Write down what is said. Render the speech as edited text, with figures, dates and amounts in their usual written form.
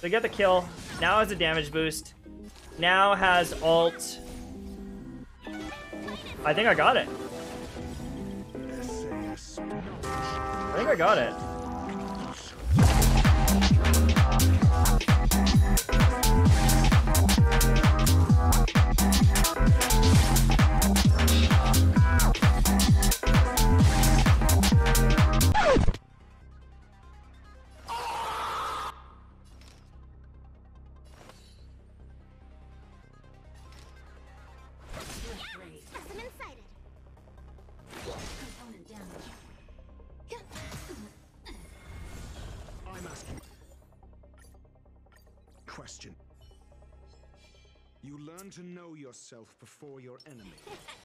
So get the kill. Now has a damage boost. Now has ult. I think I got it. I think I got it. Question. You learn to know yourself before your enemy.